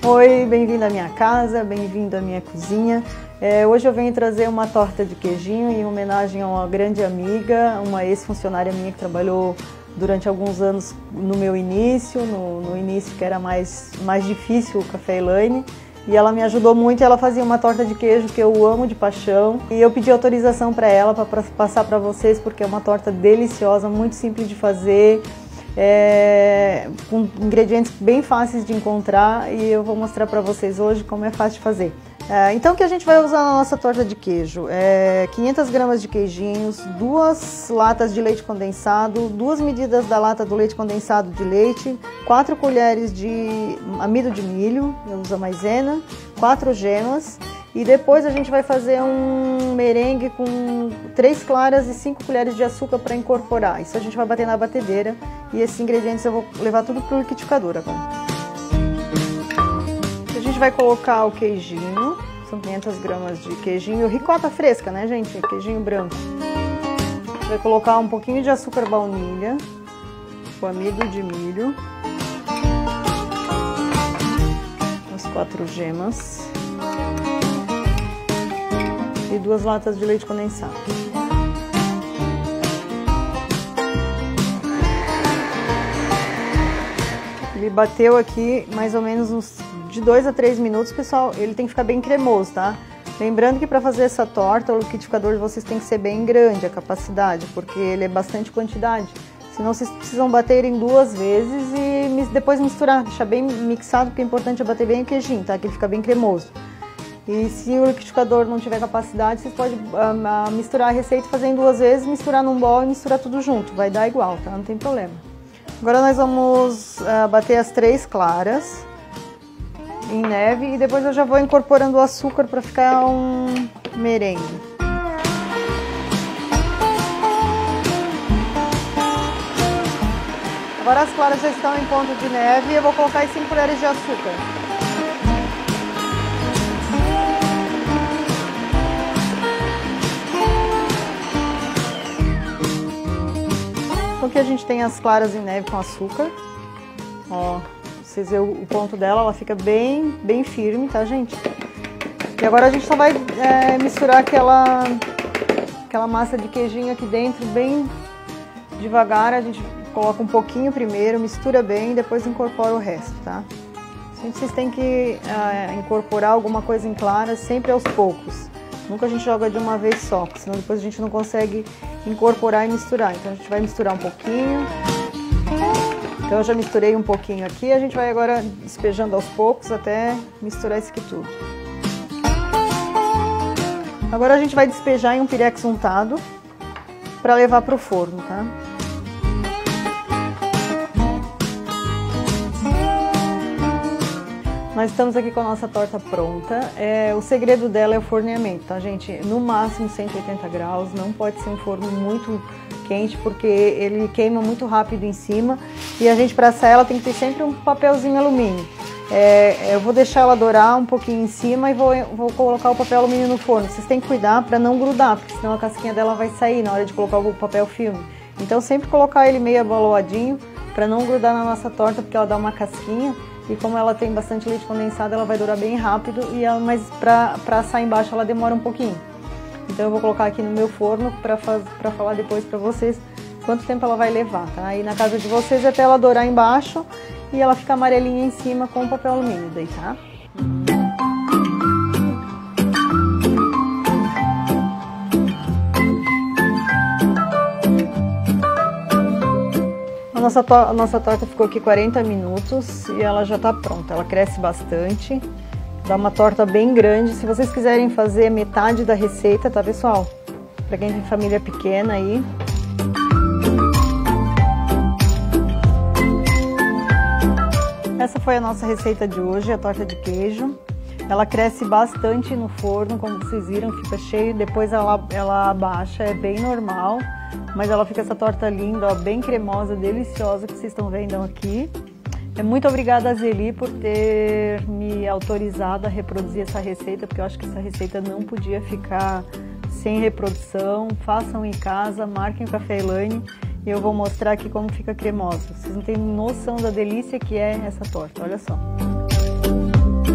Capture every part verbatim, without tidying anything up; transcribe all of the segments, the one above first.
Oi, bem-vindo à minha casa, bem-vindo à minha cozinha. É, hoje eu venho trazer uma torta de queijinho em homenagem a uma grande amiga, uma ex-funcionária minha que trabalhou durante alguns anos no meu início, no, no início que era mais, mais difícil o Café Elaine. E ela me ajudou muito, ela fazia uma torta de queijo que eu amo de paixão. E eu pedi autorização para ela para passar para vocês, porque é uma torta deliciosa, muito simples de fazer. É, com ingredientes bem fáceis de encontrar, e eu vou mostrar para vocês hoje como é fácil de fazer. É, então o que a gente vai usar na nossa torta de queijo é quinhentas gramas de queijinhos, duas latas de leite condensado, duas medidas da lata do leite condensado de leite, quatro colheres de amido de milho, eu uso a maisena, quatro gemas. E depois a gente vai fazer um merengue com três claras e cinco colheres de açúcar para incorporar. Isso a gente vai bater na batedeira e esses ingredientes eu vou levar tudo para o liquidificador agora. A gente vai colocar o queijinho, são quinhentas gramas de queijinho, ricota fresca, né, gente? Queijinho branco. A gente vai colocar um pouquinho de açúcar baunilha, o amido de milho, as quatro gemas e duas latas de leite condensado. Ele bateu aqui mais ou menos uns de dois a três minutos, pessoal. Ele tem que ficar bem cremoso, tá? Lembrando que para fazer essa torta, o liquidificador de vocês tem que ser bem grande, a capacidade, porque ele é bastante quantidade. Senão vocês precisam bater em duas vezes e depois misturar, deixar bem mixado, porque é importante é bater bem o queijinho, tá? Que ele fica bem cremoso. E se o liquidificador não tiver capacidade, vocês podem uh, misturar a receita, fazer em duas vezes, misturar num bol e misturar tudo junto. Vai dar igual, tá? Não tem problema. Agora nós vamos uh, bater as três claras em neve e depois eu já vou incorporando o açúcar para ficar um merengue. Agora as claras já estão em ponto de neve e eu vou colocar as cinco colheres de açúcar. Aqui a gente tem as claras em neve com açúcar. Ó, vocês veem o ponto dela, ela fica bem, bem firme, tá, gente? E agora a gente só vai é, misturar aquela, aquela massa de queijinho aqui dentro bem devagar. A gente coloca um pouquinho primeiro, mistura bem e depois incorpora o resto, tá? Sempre vocês têm que é, incorporar alguma coisa em clara sempre aos poucos. Nunca a gente joga de uma vez só, porque senão depois a gente não consegue incorporar e misturar. Então a gente vai misturar um pouquinho. Então eu já misturei um pouquinho aqui, a gente vai agora despejando aos poucos até misturar isso aqui tudo. Agora a gente vai despejar em um pirex untado para levar para o forno, tá? Nós estamos aqui com a nossa torta pronta. É, o segredo dela é o forneamento, tá, gente? No máximo cento e oitenta graus, não pode ser um forno muito quente, porque ele queima muito rápido em cima. E a gente, para assar ela, tem que ter sempre um papelzinho alumínio. É, eu vou deixar ela dourar um pouquinho em cima e vou, vou colocar o papel alumínio no forno. Vocês têm que cuidar para não grudar, porque senão a casquinha dela vai sair na hora de colocar o papel filme. Então sempre colocar ele meio abaloadinho, para não grudar na nossa torta, porque ela dá uma casquinha. E como ela tem bastante leite condensado, ela vai durar bem rápido, e ela, mas para assar embaixo ela demora um pouquinho. Então eu vou colocar aqui no meu forno para falar depois para vocês quanto tempo ela vai levar, tá? Aí na casa de vocês até ela dourar embaixo e ela ficar amarelinha em cima com o papel alumínio daí, tá? A nossa, to a nossa torta ficou aqui quarenta minutos e ela já está pronta. Ela cresce bastante, dá uma torta bem grande. Se vocês quiserem fazer metade da receita, tá, pessoal? Para quem tem família pequena aí. Essa foi a nossa receita de hoje, a torta de queijo. Ela cresce bastante no forno, como vocês viram, fica cheio, depois ela, ela abaixa, é bem normal. Mas ela fica essa torta linda, ó, bem cremosa, deliciosa, que vocês estão vendo aqui. Muito obrigada a Zeli por ter me autorizado a reproduzir essa receita, porque eu acho que essa receita não podia ficar sem reprodução. Façam em casa, marquem o Café Elaine e eu vou mostrar aqui como fica cremosa. Vocês não têm noção da delícia que é essa torta, olha só.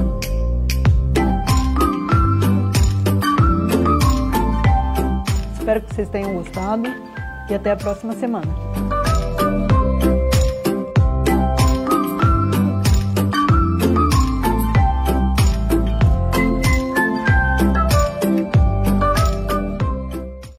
espero que vocês tenham gostado e até a próxima semana.